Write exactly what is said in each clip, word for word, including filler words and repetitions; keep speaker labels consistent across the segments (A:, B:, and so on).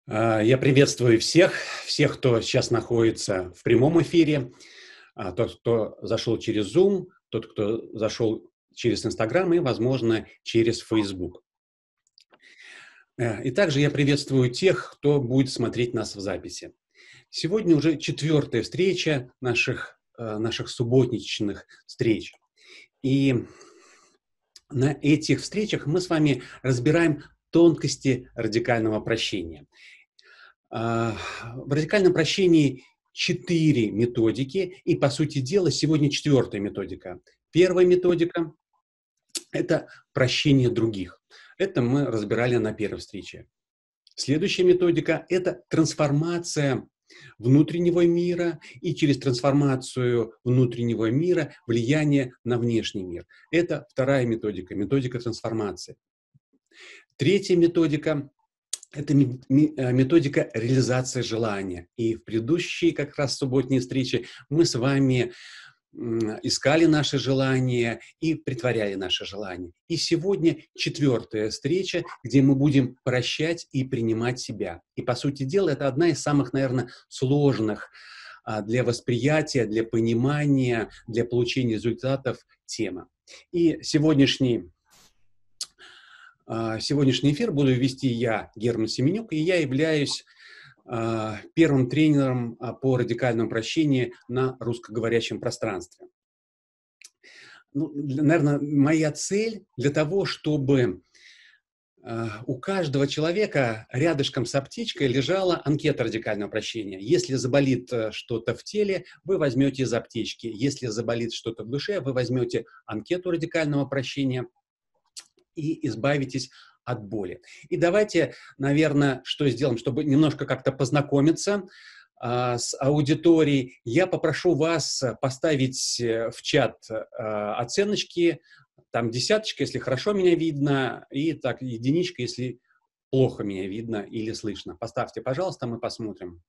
A: А, Я приветствую всех, всех, кто сейчас находится в прямом эфире, а, тот, кто зашел через Zoom, тот, кто зашел через Instagram и, возможно, через Facebook. Э, И также я приветствую тех, кто будет смотреть нас в записи. Сегодня уже четвертая встреча наших, э, наших субботничных встреч. И на этих встречах мы с вами разбираем тонкости радикального прощения. А, В радикальном прощении четыре методики, и, по сути дела, сегодня четвертая методика. Первая методика– это прощение других. Это мы разбирали на первой встрече. Следующая методика– это трансформация внутреннего мира и через трансформацию внутреннего мира влияние на внешний мир. Это вторая методика, методика трансформации. Третья методика – это методика реализации желания. И в предыдущей как раз субботней встрече мы с вами искали наши желания и притворяли наши желания. И сегодня четвертая встреча, где мы будем прощать и принимать себя. И, по сути дела, это одна из самых, наверное, сложных для восприятия, для понимания, для получения результатов тема. И сегодняшний Сегодняшний эфир буду вести я, Герман Семенюк, и я являюсь э, первым тренером э, по радикальному прощению на русскоговорящем пространстве. Ну, для, наверное, моя цель для того, чтобы э, у каждого человека рядышком с аптечкой лежала анкета радикального прощения. Если заболит э, что-то в теле, вы возьмете из аптечки. Если заболит что-то в душе, вы возьмете анкету радикального прощения и избавитесь от боли. И давайте, наверное, что сделаем, чтобы немножко как-то познакомиться а, с аудиторией. Я попрошу вас поставить в чат а, оценочки, там десяточка, если хорошо меня видно, и так единичка, если плохо меня видно или слышно. Поставьте, пожалуйста, мы посмотрим.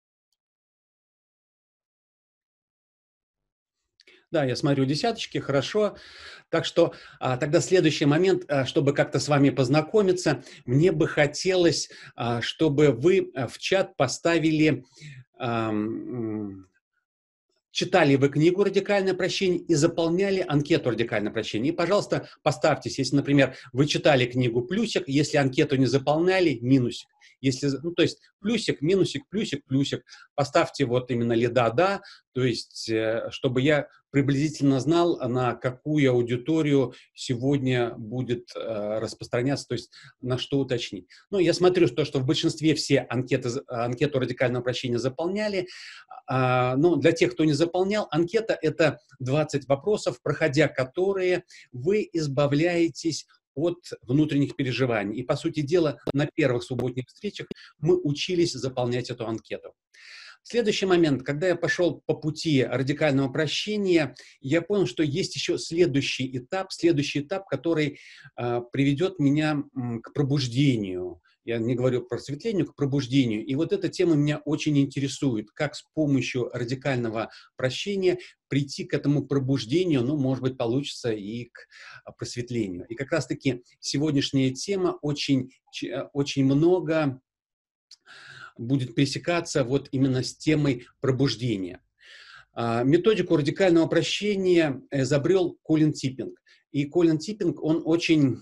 A: Да, я смотрю десяточки, хорошо. Так что а, тогда следующий момент, а, чтобы как-то с вами познакомиться, мне бы хотелось, а, чтобы вы а, в чат поставили, ам, читали вы книгу «Радикальное прощение» и заполняли анкету «Радикальное прощение». И, пожалуйста, поставьтесь, если, например, вы читали книгу, плюсик, если анкету не заполняли, минусик. Если, ну, то есть плюсик, минусик, плюсик, плюсик. Поставьте вот именно ли да-да, то есть э, чтобы я приблизительно знал, на какую аудиторию сегодня будет э, распространяться, то есть на что уточнить. Ну, я смотрю, что, что в большинстве все анкеты, анкету радикального прощения заполняли. А, но для тех, кто не заполнял, анкета – это двадцать вопросов, проходя которые вы избавляетесь от внутренних переживаний. И, по сути дела, на первых субботних встречах мы учились заполнять эту анкету. Следующий момент, когда я пошел по пути радикального прощения, я понял, что есть еще следующий этап, следующий этап, который э, приведет меня м, к пробуждению. Я не говорю про просветлению, к пробуждению. И вот эта тема меня очень интересует, как с помощью радикального прощения прийти к этому пробуждению, ну, может быть, получится и к просветлению. И как раз-таки сегодняшняя тема очень, очень много будет пересекаться вот именно с темой пробуждения. А, методику радикального прощения изобрел Колин Типпинг. И Колин Типпинг, он очень,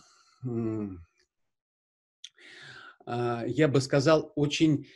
A: я бы сказал, очень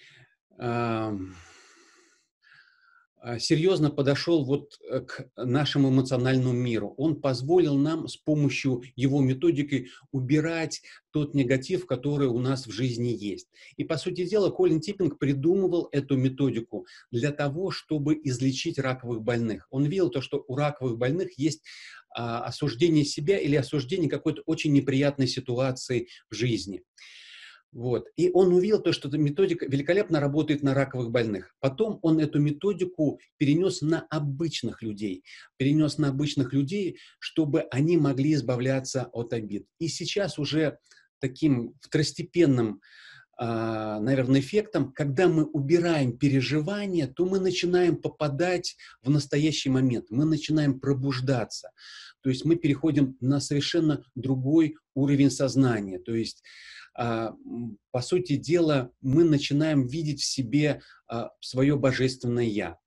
A: серьезно подошел вот к нашему эмоциональному миру. Он позволил нам с помощью его методики убирать тот негатив, который у нас в жизни есть. И, по сути дела, Колин Типпинг придумывал эту методику для того, чтобы излечить раковых больных. Он видел то, что у раковых больных есть а, осуждение себя или осуждение какой-то очень неприятной ситуации в жизни. Вот. И он увидел то, что эта методика великолепно работает на раковых больных. Потом он эту методику перенес на обычных людей. Перенес на обычных людей, чтобы они могли избавляться от обид. И сейчас уже таким второстепенным, наверное, эффектом, когда мы убираем переживания, то мы начинаем попадать в настоящий момент. Мы начинаем пробуждаться. То есть мы переходим на совершенно другой уровень сознания. То есть а, м, по сути дела, мы начинаем видеть в себе а, свое божественное «Я».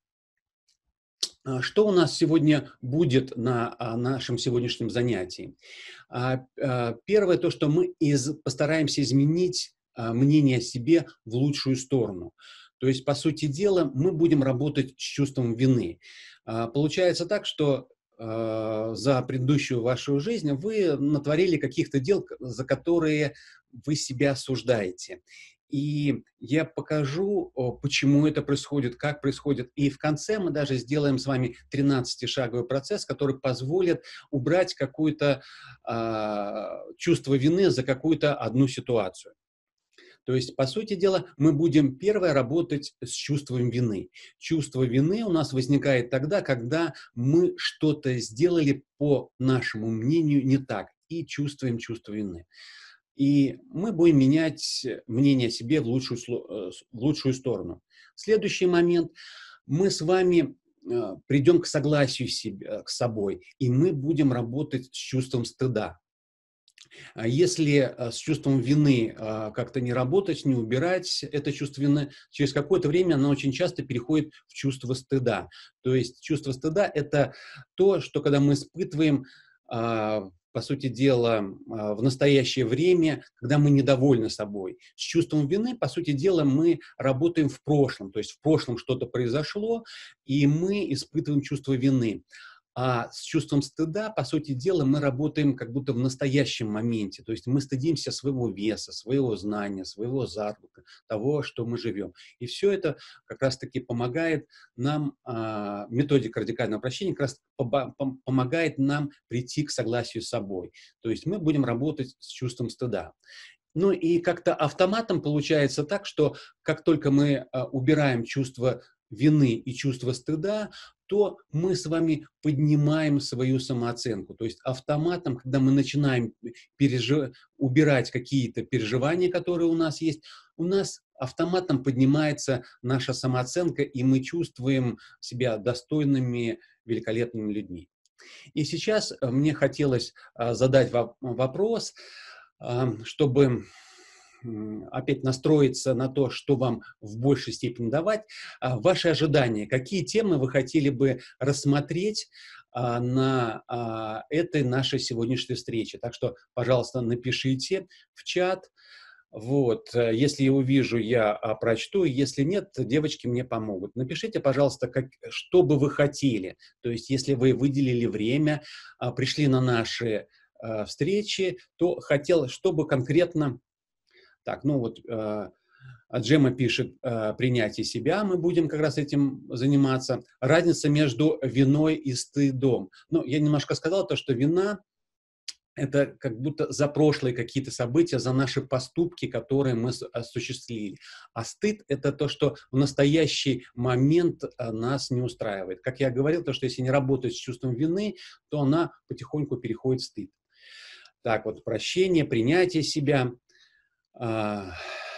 A: А, Что у нас сегодня будет на а, нашем сегодняшнем занятии? А, а, Первое, то, что мы из, постараемся изменить а, мнение о себе в лучшую сторону. То есть, по сути дела, мы будем работать с чувством вины. А, Получается так, что а, за предыдущую вашу жизнь вы натворили каких-то дел, к- за которые вы себя осуждаете. И я покажу, о, почему это происходит, как происходит. И в конце мы даже сделаем с вами тринадцатишаговый процесс, который позволит убрать какое-то а, чувство вины за какую-то одну ситуацию. То есть, по сути дела, мы будем первое работать с чувством вины. Чувство вины у нас возникает тогда, когда мы что-то сделали, по нашему мнению, не так, и чувствуем чувство вины. И мы будем менять мнение о себе в лучшую, сло- э, с- в лучшую сторону. Следующий момент. Мы с вами э, придем к согласию себе, с собой, и мы будем работать с чувством стыда. А Если э, с чувством вины а, как-то не работать, не убирать это чувство вины, через какое-то время оно очень часто переходит в чувство стыда. То есть чувство стыда – это то, что когда мы испытываем, а, по сути дела, а, в настоящее время, когда мы недовольны собой. С чувством вины, по сути дела, мы работаем в прошлом. То есть в прошлом что-то произошло, и мы испытываем чувство вины. А с чувством стыда, по сути дела, мы работаем как будто в настоящем моменте. То есть мы стыдимся своего веса, своего знания, своего заработка, того, что мы живем. И все это как раз-таки помогает нам, а, методика радикального прощения как раз поба- пом- помогает нам прийти к согласию с собой. То есть мы будем работать с чувством стыда. Ну и как-то автоматом получается так, что как только мы а, убираем чувство вины и чувство стыда, то мы с вами поднимаем свою самооценку. То есть автоматом, когда мы начинаем пережи- убирать какие-то переживания, которые у нас есть, у нас автоматом поднимается наша самооценка, и мы чувствуем себя достойными, великолепными людьми. И сейчас э, мне хотелось а, задать вам вопрос, а, чтобы м, опять настроиться на то, что вам в большей степени давать. А, Ваши ожидания, какие темы вы хотели бы рассмотреть а, на а, этой нашей сегодняшней встрече? Так что, пожалуйста, напишите в чат. Вот, э, если я увижу, я а, прочту, если нет, девочки мне помогут. Напишите, пожалуйста, как, что бы вы хотели. То есть, если вы выделили время, а, пришли на наши а, встречи, то хотел, чтобы конкретно так, ну вот э, Джема пишет э, принятие себя, мы будем как раз этим заниматься. Разница между виной и стыдом. Ну, я немножко сказал то, что вина – это как будто за прошлые какие-то события, за наши поступки, которые мы с- осуществили. А стыд – это то, что в настоящий момент э, нас не устраивает. Как я говорил, то, что если не работать с чувством вины, то она потихоньку переходит в стыд. Так вот, прощение, принятие себя. а,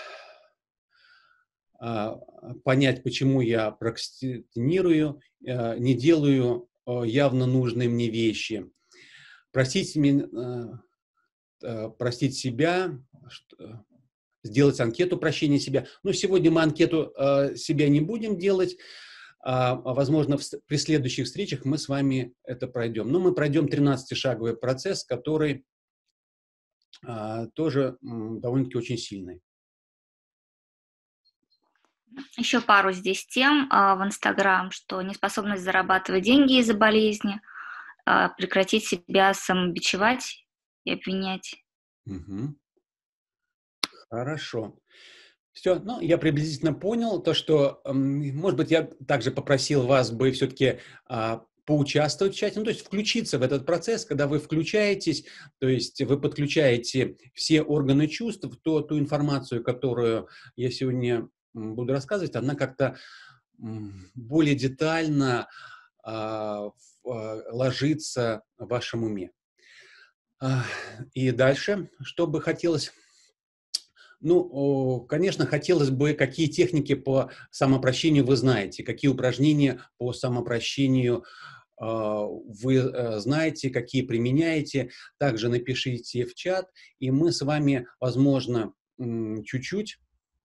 A: а, понять, почему я прокрастинирую, э, не делаю э, явно нужные мне вещи. Простить, мен- э, э, простить себя, что- сделать анкету прощения себя. Но сегодня мы анкету э, себя не будем делать. А, а, возможно, в с- при следующих встречах мы с вами это пройдем. Но мы пройдем тринадцатишаговый процесс, который а, тоже м, довольно-таки очень сильный.
B: Еще пару здесь тем а, в Инстаграм, что неспособность зарабатывать деньги из-за болезни, а, прекратить себя самобичевать и обвинять.
A: Мгм. Хорошо. Все, ну, я приблизительно понял то, что, м, может быть, я также попросил вас бы все-таки а, поучаствовать в чате, ну, то есть включиться в этот процесс, когда вы включаетесь, то есть вы подключаете все органы чувств, то, ту информацию, которую я сегодня м, буду рассказывать, она как-то м, более детально а, в- а, ложится в вашем уме. А, И дальше, что бы хотелось. Ну, о, конечно, хотелось бы, какие техники по самопрощению вы знаете, какие упражнения по самопрощению а, вы э, знаете, какие применяете. Также напишите в чат, и мы с вами, возможно, чуть-чуть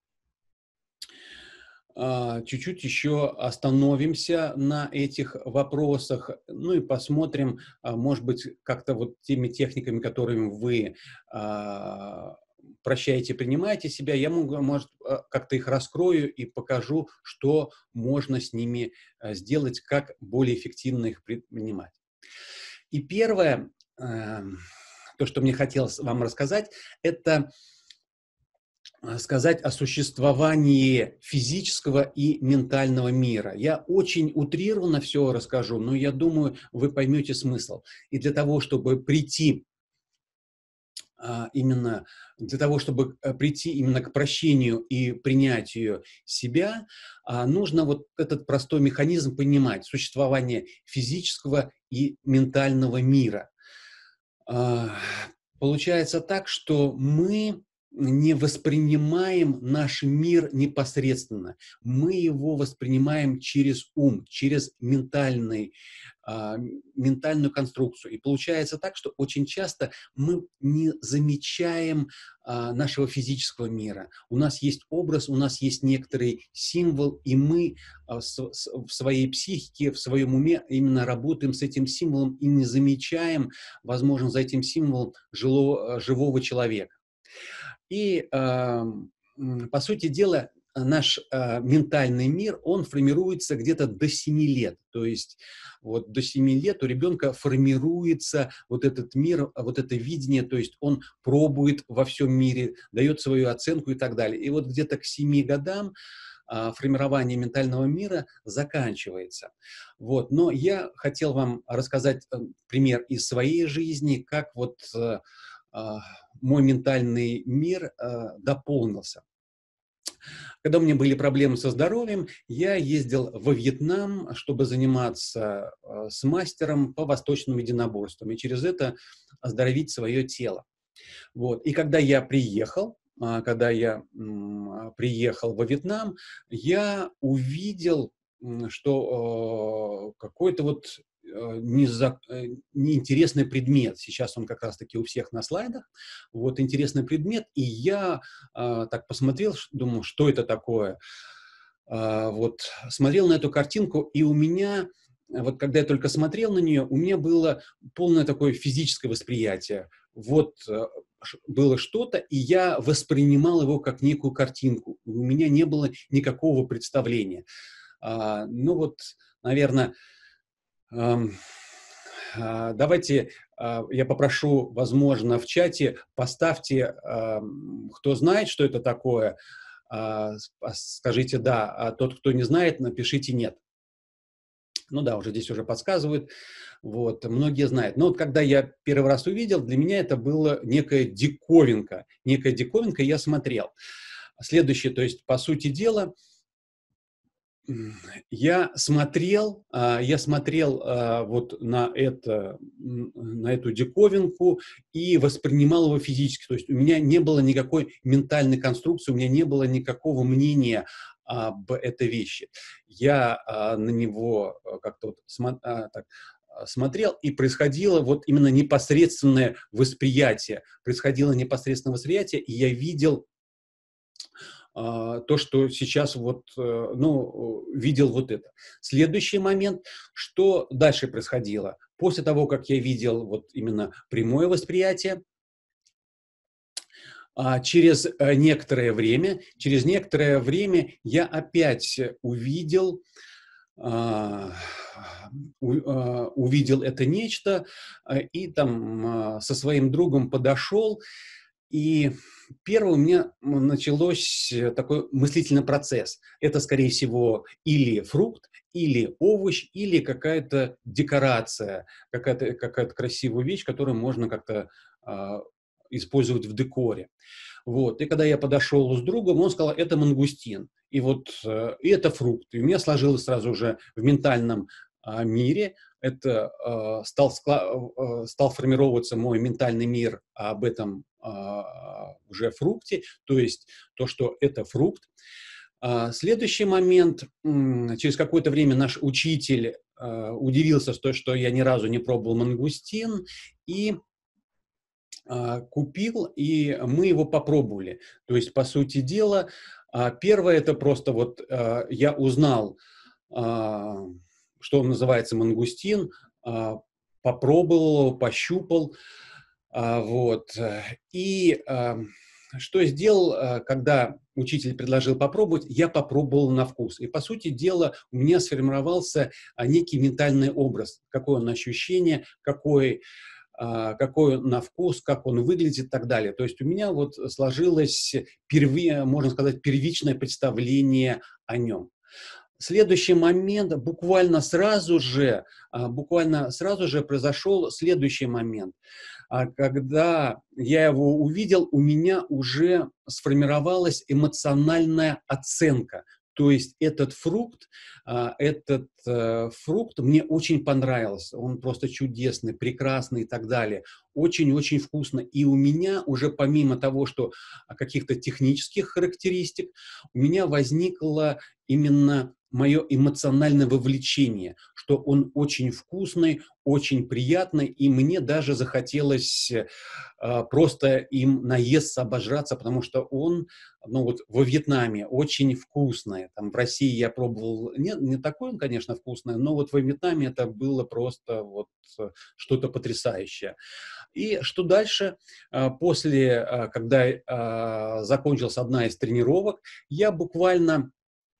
A: чуть-чуть еще остановимся на этих вопросах, ну и посмотрим, может быть, как-то вот теми техниками, которыми вы прощаете, принимаете себя, я могу, может, как-то их раскрою и покажу, что можно с ними сделать, как более эффективно их принимать. И первое, то, что мне хотелось вам рассказать, это сказать о существовании физического и ментального мира. Я очень утрированно все расскажу, но я думаю, вы поймете смысл. И для того, чтобы прийти именно для того, чтобы прийти именно к прощению и принятию себя, нужно вот этот простой механизм понимать: существование физического и ментального мира. Получается так, что мы не воспринимаем наш мир непосредственно. Мы его воспринимаем через ум, через ментальный, а, ментальную конструкцию. И получается так, что очень часто мы не замечаем а, нашего физического мира. У нас есть образ, у нас есть некоторый символ, и мы а, с, с, в своей психике, в своем уме именно работаем с этим символом и не замечаем, возможно, за этим символом жило, живого человека. И, э, по сути дела, наш э, ментальный мир, он формируется где-то до семи лет. То есть вот до семи лет у ребенка формируется вот этот мир, вот это видение, то есть он пробует во всем мире, дает свою оценку и так далее. И вот где-то к семи годам э, формирование ментального мира заканчивается. Вот. Но я хотел вам рассказать э, пример из своей жизни, как вот э, мой ментальный мир э, дополнился. Когда у меня были проблемы со здоровьем, я ездил во Вьетнам, чтобы заниматься э, с мастером по восточным единоборствам и через это оздоровить свое тело. Вот. И когда я приехал, э, когда я э, приехал во Вьетнам, я увидел, что э, какой-то вот неза... неинтересный предмет. Сейчас он как раз-таки у всех на слайдах. Вот интересный предмет. И я а, так посмотрел, думал, что это такое. А, вот смотрел на эту картинку, и у меня, вот когда я только смотрел на нее, у меня было полное такое физическое восприятие. Вот было что-то, и я воспринимал его как некую картинку. У меня не было никакого представления. А, ну вот, наверное, давайте я попрошу, возможно, в чате поставьте, кто знает, что это такое, скажите «да», а тот, кто не знает, напишите «нет». Ну да, уже здесь уже подсказывают, вот, многие знают. Но вот когда я первый раз увидел, для меня это было некая диковинка, некая диковинка, я смотрел. Следующее, то есть, по сути дела, Я смотрел, я смотрел вот на, это, на эту диковинку и воспринимал его физически. То есть у меня не было никакой ментальной конструкции, у меня не было никакого мнения об этой вещи. Я на него как-то вот так смотрел, и происходило вот именно непосредственное восприятие. Происходило непосредственное восприятие, и я видел то, что сейчас вот, ну, видел вот это. Следующий момент, что дальше происходило? После того, как я видел вот именно прямое восприятие, через некоторое время, через некоторое время я опять увидел, увидел это нечто, и там со своим другом подошел, и первый у меня началось такой мыслительный процесс. Это, скорее всего, или фрукт, или овощ, или какая-то декорация, какая-то какая-то красивая вещь, которую можно как-то а, использовать в декоре. Вот. И когда я подошел с другом, он сказал, это мангустин. И вот э, и это фрукт. И у меня сложилось сразу же в ментальном э, мире, это э, стал, скла- э, стал формироваться мой ментальный мир об этом э, уже фрукте, то есть то, что это фрукт. А, следующий момент, м- через какое-то время наш учитель э, удивился, что, что я ни разу не пробовал мангустин, и а, купил, и мы его попробовали. То есть, по сути дела, а, первое, это просто вот а, я узнал, а, что он называется мангустин, а, попробовал его, пощупал, а, вот, э, и а, что я сделал, а, когда учитель предложил попробовать, я попробовал на вкус. И, по сути дела, у меня сформировался а, некий ментальный образ, какое он ощущение, какой а, какой он на вкус, как он выглядит и так далее. То есть у меня вот сложилось, перви, можно сказать, первичное представление о нем. Следующий момент, буквально сразу же, а, буквально сразу же произошел следующий момент. А, Когда я его увидел, у меня уже сформировалась эмоциональная оценка. То есть этот фрукт, а, этот э, фрукт мне очень понравился. Он просто чудесный, прекрасный и так далее. Очень-очень вкусно. И у меня уже помимо того, что а, каких-то технических характеристик, у меня возникло именно мое эмоциональное вовлечение, что он очень вкусный, очень приятный, и мне даже захотелось э, просто им наесться, обожраться, потому что он, ну вот во Вьетнаме очень вкусный. Там в России я пробовал, не, не такой он, конечно, вкусный, но вот во Вьетнаме это было просто вот э, что-то потрясающее. И что дальше? А, После, а, когда а, закончилась одна из тренировок, я буквально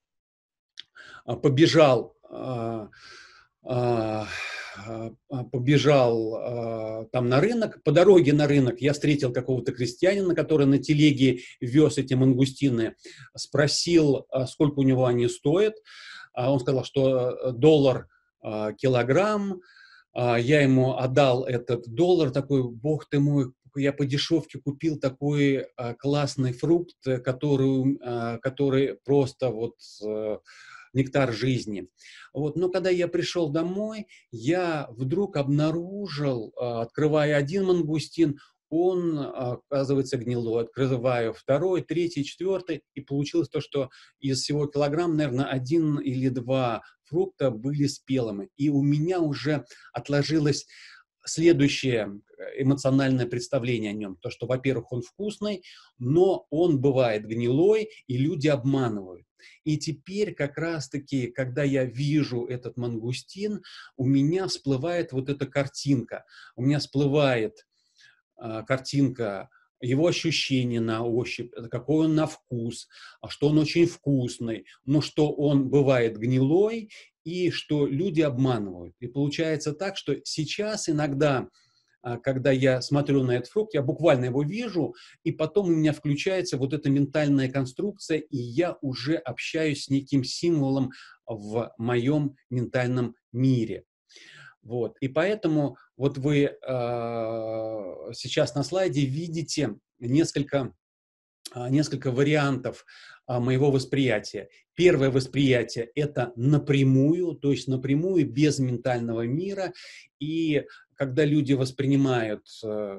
A: а, побежал, а, а, а, побежал а, там на рынок. По дороге на рынок я встретил какого-то крестьянина, который на телеге вез эти мангустины, спросил, а, сколько у него они стоят. А Он сказал, что доллар а, килограмм. А, Я ему отдал этот доллар, такой, бог ты мой, я по дешевке купил такой а, классный фрукт, э, который, а, который просто вот э, нектар жизни. Вот. Но когда я пришел домой, я вдруг обнаружил, а, открывая один мангустин, он, а, оказывается, гнилой. Открываю второй, третий, четвертый, и получилось то, что из всего килограмм, наверное, один или два фрукта были спелыми. И у меня уже отложилось следующее эмоциональное представление о нем. То, что, во-первых, он вкусный, но он бывает гнилой, и люди обманывают. И теперь как раз-таки, когда я вижу этот мангустин, у меня всплывает вот эта картинка. У меня всплывает а, картинка его ощущения на ощупь, это какой он на вкус, а что он очень вкусный, но что он бывает гнилой и что люди обманывают. И получается так, что сейчас иногда, а, когда я смотрю на этот фрукт, я буквально его вижу, и потом у меня включается вот эта ментальная конструкция, и я уже общаюсь с неким символом в моем ментальном мире. Вот. И поэтому вот вы э, сейчас на слайде видите несколько, а, несколько вариантов а, моего восприятия. Первое восприятие – это напрямую, то есть напрямую, без ментального мира. И когда люди воспринимают э,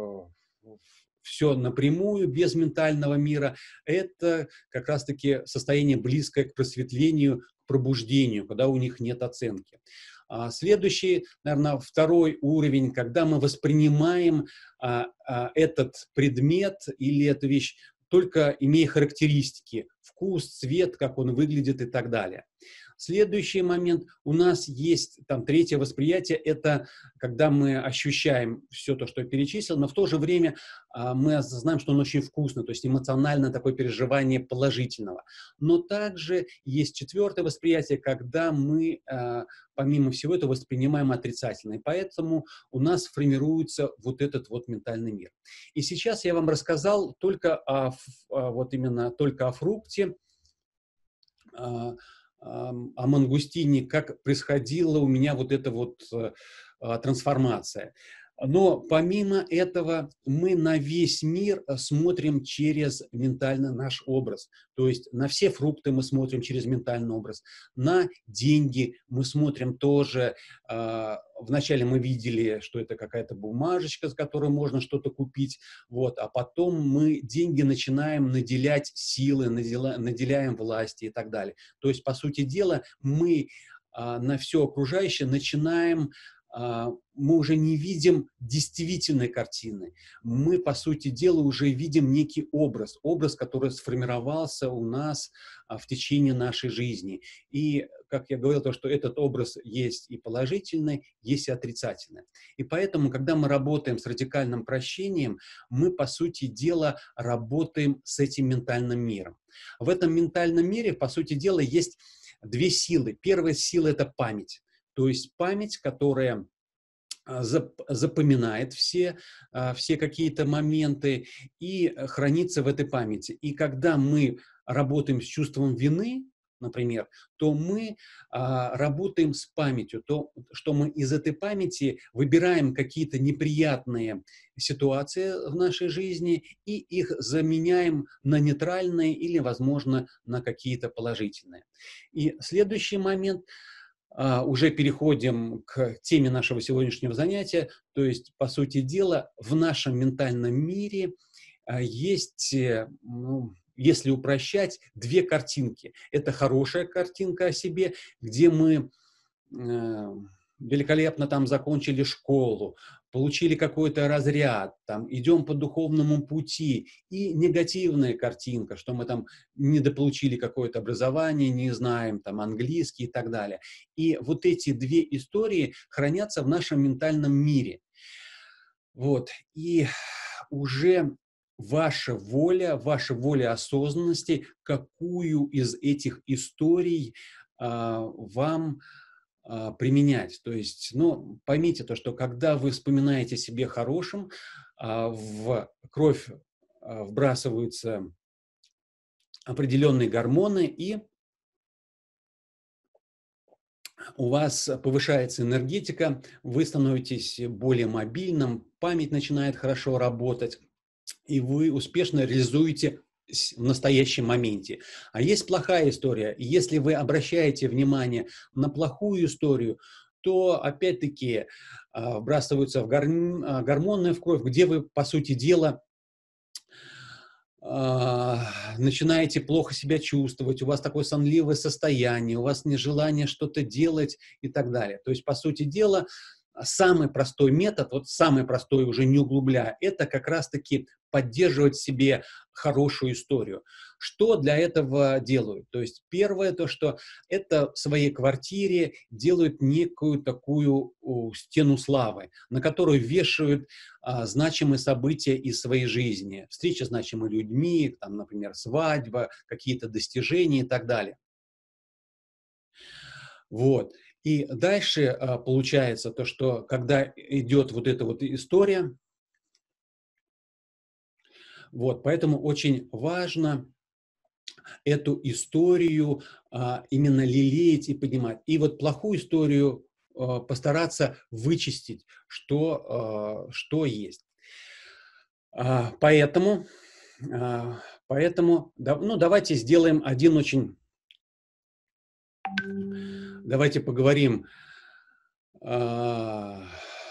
A: все напрямую, без ментального мира, это как раз-таки состояние близкое к просветлению, к пробуждению, когда у них нет оценки. А следующий, наверное, второй уровень, когда мы воспринимаем а, а, этот предмет или эту вещь только имея характеристики, вкус, цвет, как он выглядит и так далее. Следующий момент, у нас есть там третье восприятие, это когда мы ощущаем все то, что я перечислил, но в то же время а, мы осознаем, что он очень вкусный, то есть эмоциональное такое переживание положительного. Но также есть четвертое восприятие, когда мы, а, помимо всего этого, воспринимаем отрицательно. И поэтому у нас формируется вот этот вот ментальный мир. И сейчас я вам рассказал только о, о вот именно только о фрукте, о мангустине, как происходила у меня вот эта вот а, трансформация. Но помимо этого мы на весь мир смотрим через ментальный наш образ. То есть на все фрукты мы смотрим через ментальный образ. На деньги мы смотрим тоже. Э, вначале мы видели, что это какая-то бумажечка, с которой можно что-то купить. Вот, а потом мы деньги начинаем наделять силой, наделя, наделяем власти и так далее. То есть, по сути дела, мы э, на все окружающее начинаем а, мы уже не видим действительной картины. Мы, по сути дела, уже видим некий образ, образ, который сформировался у нас а, в течение нашей жизни. И, как я говорил, то, что этот образ есть и положительный, есть и отрицательный. И поэтому, когда мы работаем с радикальным прощением, мы, по сути дела, работаем с этим ментальным миром. В этом ментальном мире, по сути дела, есть две силы. Первая сила – это память. То есть память, которая а, зап- запоминает все, а, все какие-то моменты и э, хранится в этой памяти. И когда мы работаем с чувством вины, например, то мы а, работаем с памятью, то, что мы из этой памяти выбираем какие-то неприятные ситуации в нашей жизни и их заменяем на нейтральные или, возможно, на какие-то положительные. И следующий момент – а, уже переходим к теме нашего сегодняшнего занятия. То есть, по сути дела, в нашем ментальном мире а, есть, э, ну, если упрощать, две картинки. Это хорошая картинка о себе, где мы э, великолепно там закончили школу, получили какой-то разряд, там, идем по духовному пути, и негативная картинка, что мы там недополучили какое-то образование, не знаем там английский и так далее. И вот эти две истории хранятся в нашем ментальном мире. Вот. И уже ваша воля, ваша воля осознанности, какую из этих историй а, вам а, применять. То есть, ну, поймите то, что когда вы вспоминаете о себе хорошим, а, в кровь а, вбрасываются определенные гормоны, и у вас повышается энергетика, вы становитесь более мобильным, память начинает хорошо работать, и вы успешно реализуете с- в настоящем моменте. А есть плохая история. И если вы обращаете внимание на плохую историю, то опять-таки а, вбрасываются в гор- а, гормоны в кровь, где вы, по сути дела, а, начинаете плохо себя чувствовать, у вас такое сонливое состояние, у вас нежелание что-то делать и так далее. То есть, по сути дела, самый простой метод, вот самый простой, уже не углубляя, это как раз-таки поддерживать в себе хорошую историю. Что для этого делают? То есть первое, то, что это в своей квартире делают некую такую о, стену славы, на которую вешают а, значимые события из своей жизни. Встреча с значимыми людьми, там, например, свадьба, какие-то достижения и так далее. Вот. И дальше а, получается то, что когда идет вот эта вот история, вот, поэтому очень важно эту историю а, именно лелеять и поднимать. И вот плохую историю а, постараться вычистить, что, а, что есть. А, поэтому, а, поэтому да, ну, давайте сделаем один очень... Давайте поговорим. а,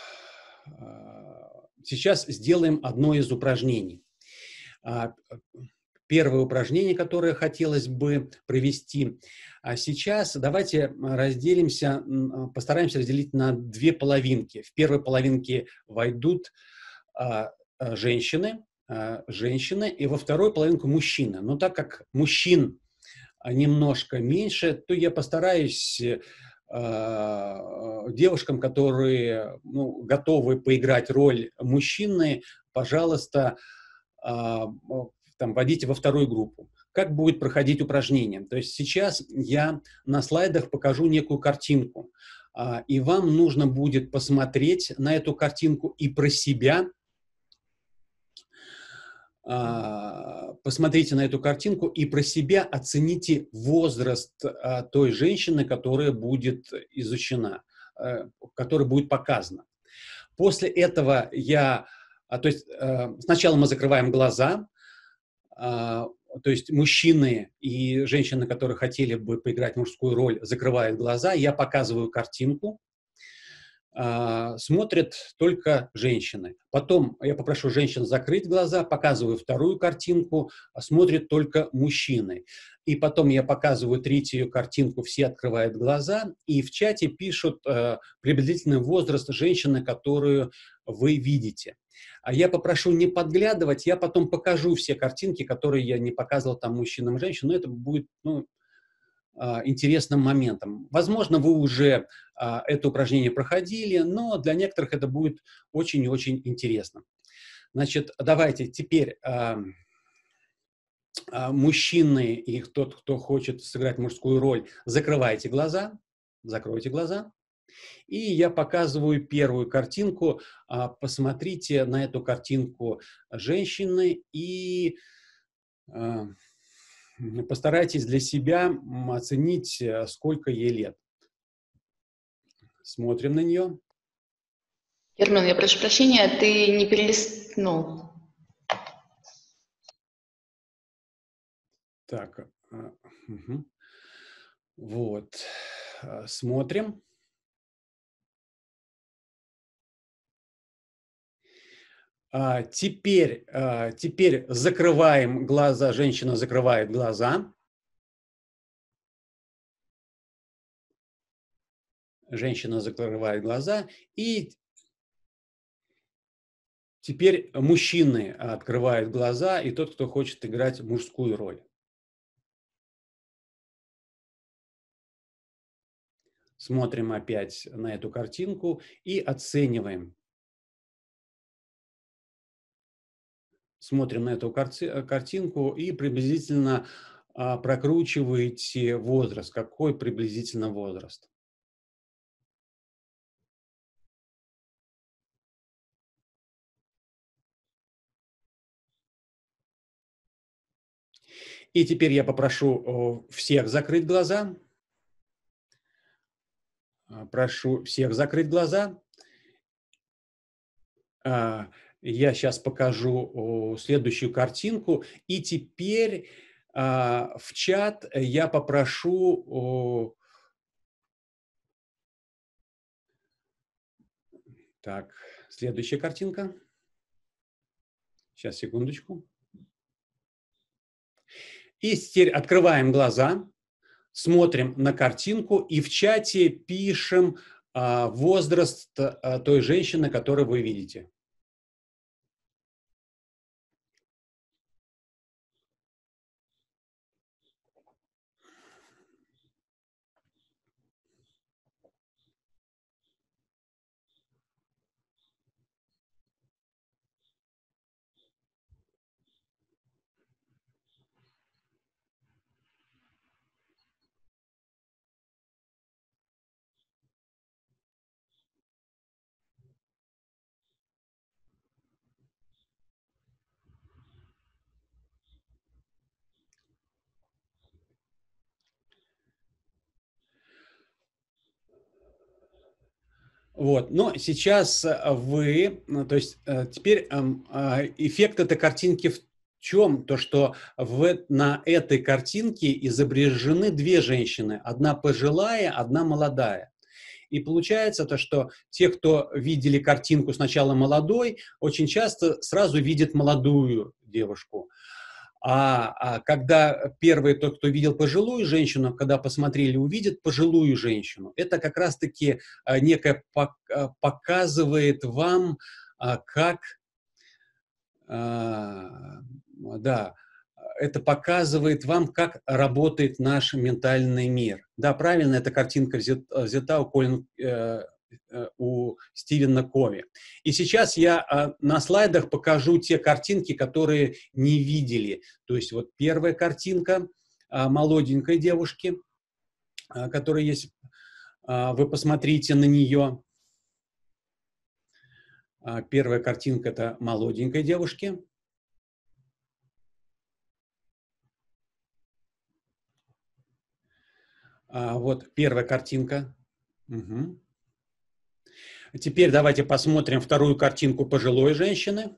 A: а, Сейчас сделаем одно из упражнений. А, Первое упражнение, которое хотелось бы провести. А сейчас давайте разделимся, м, постараемся разделить на две половинки. В первой половинке войдут а, а, женщины, а, женщины, и во вторую половинку мужчины. Но так как мужчин а, немножко меньше, то я постараюсь э, а, девушкам, которые ну, готовы поиграть роль мужчины, пожалуйста, а, о, там, вводите во вторую группу. Как будет проходить упражнение? То есть сейчас я на слайдах покажу некую картинку, а, и вам нужно будет посмотреть на эту картинку и про себя а, посмотрите на эту картинку и про себя оцените возраст а, той женщины, которая будет изучена, а, которая будет показана. После этого я, а, то есть а, сначала мы закрываем глаза, а, то есть мужчины и женщины, которые хотели бы поиграть мужскую роль, закрывают глаза, я показываю картинку, а, смотрят только женщины. Потом я попрошу женщин закрыть глаза, показываю вторую картинку, а смотрят только мужчины. И потом я показываю третью картинку, все открывают глаза, и в чате пишут э, приблизительный возраст женщины, которую вы видите. А я попрошу не подглядывать, я потом покажу все картинки, которые я не показывал там мужчинам и женщинам, но это будет, ну, а, интересным моментом. Возможно, вы уже а, это упражнение проходили, но для некоторых это будет очень и очень интересно. Значит, давайте теперь а, а, мужчины и тот, кто хочет сыграть мужскую роль, закрывайте глаза, закройте глаза. И я показываю первую картинку. А, посмотрите на эту картинку женщины и а, постарайтесь для себя м, оценить, э, сколько ей лет. Смотрим на нее.
C: Герман, я прошу прощения, ты не перелистнул.
A: Так, а, мгм. Вот, а, смотрим. А, теперь, а, теперь закрываем глаза, женщина закрывает глаза. Женщина закрывает глаза, и теперь мужчины открывают глаза, и тот, кто хочет играть мужскую роль. Смотрим опять на эту картинку и оцениваем. Смотрим на эту карти- картинку и приблизительно а, прокручиваете возраст. Какой приблизительно возраст? И теперь я попрошу о, всех закрыть глаза. А, Прошу всех закрыть глаза. А, Я сейчас покажу о, следующую картинку. И теперь а, в чат я попрошу... о, Так, следующая картинка. Сейчас, секундочку. И теперь открываем глаза, смотрим на картинку и в чате пишем а, возраст а, той женщины, которую вы видите. Вот, но сейчас э, вы, ну, то есть э, теперь эм, а, эффект этой картинки в чем? То, что в, на этой картинке изображены две женщины, одна пожилая, одна молодая. И получается то, что те, кто видели картинку сначала молодой, очень часто сразу видят молодую девушку. А, а когда первый, тот, кто видел пожилую женщину, когда посмотрели, увидят пожилую женщину, это как раз-таки а, некое пок, а, показывает вам, а, как, а, да, это показывает вам, как работает наш ментальный мир. Да, правильно, эта картинка взята, взята у, Колин, э, э, у Стивена Кови. И сейчас я э, на слайдах покажу те картинки, которые не видели. То есть вот первая картинка э, молоденькой девушки, э, которая есть, э, вы посмотрите на нее. Э, первая картинка — это молоденькой девушки. А, вот первая картинка. Угу. Теперь давайте посмотрим вторую картинку пожилой женщины.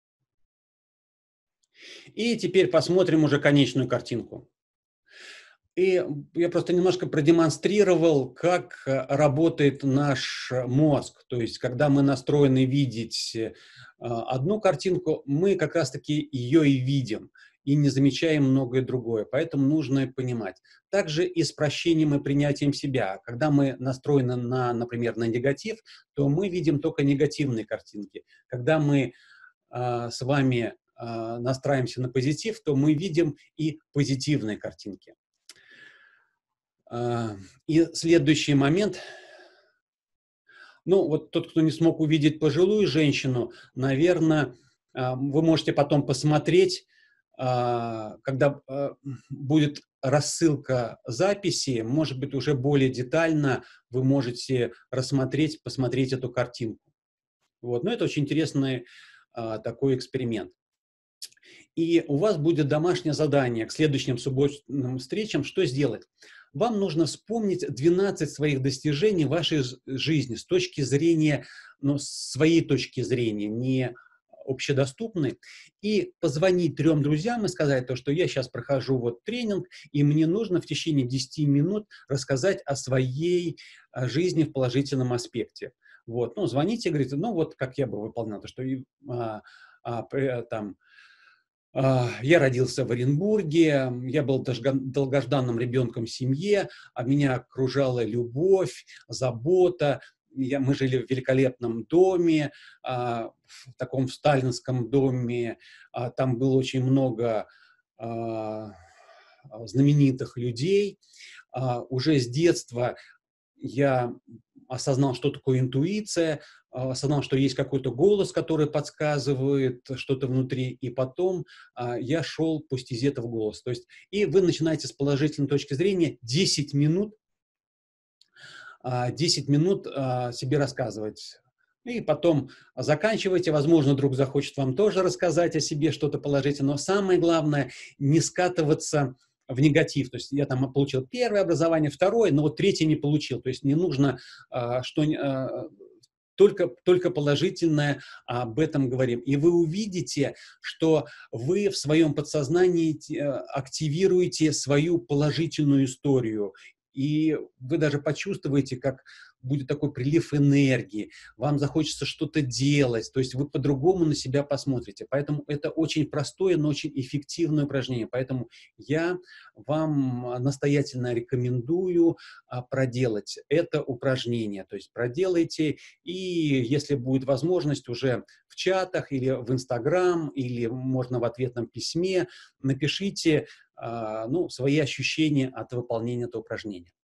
A: И теперь посмотрим уже конечную картинку. И я просто немножко продемонстрировал, как э, работает наш э, мозг. То есть, когда мы настроены видеть э, одну картинку, мы как раз-таки ее и видим, и не замечаем многое другое. Поэтому нужно понимать. Также и с прощением и принятием себя. Когда мы настроены на, например, на негатив, то мы видим только негативные картинки. Когда мы а, с вами а, настраиваемся на позитив, то мы видим и позитивные картинки. А, И следующий момент. Ну, вот тот, кто не смог увидеть пожилую женщину, наверное, вы можете потом посмотреть, а, когда а, будет рассылка записи, может быть, уже более детально вы можете рассмотреть, посмотреть эту картинку. Вот. Но это очень интересный а, такой эксперимент. И у вас будет домашнее задание к следующим субботним встречам. Что сделать? Вам нужно вспомнить двенадцать своих достижений в вашей жизни с точки зрения, ну, своей точки зрения, не общедоступной, и позвонить трем друзьям и сказать то, что я сейчас прохожу вот тренинг, и мне нужно в течение десяти минут рассказать о своей а, жизни в положительном аспекте. Вот, ну, звоните и говорите, ну, вот как я бы выполнял, то, что а, а, там, я родился в Оренбурге, я был долгожданным ребенком в семье, а меня окружала любовь, забота. Я, мы жили в великолепном доме, в таком сталинском доме. Там было очень много знаменитых людей. Уже с детства я осознал, что такое интуиция, осознал, что есть какой-то голос, который подсказывает что-то внутри, и потом а, я шел по стезе этого голоса. То есть, и вы начинаете с положительной точки зрения десять минут, а, десять минут а, себе рассказывать. И потом заканчивайте, возможно, друг захочет вам тоже рассказать о себе что-то положительное, но самое главное, не скатываться в негатив. То есть я там получил первое образование, второе, но вот третье не получил. То есть не нужно а, что, а, только, только положительное об этом говорим. И вы увидите, что вы в своем подсознании активируете свою положительную историю. И вы даже почувствуете, как будет такой прилив энергии, вам захочется что-то делать, то есть вы по-другому на себя посмотрите. Поэтому это очень простое, но очень эффективное упражнение. Поэтому я вам настоятельно рекомендую а, проделать это упражнение. То есть проделайте, и если будет возможность, уже в чатах или в Инстаграм, или можно в ответном письме, напишите а, ну, свои ощущения от выполнения этого упражнения.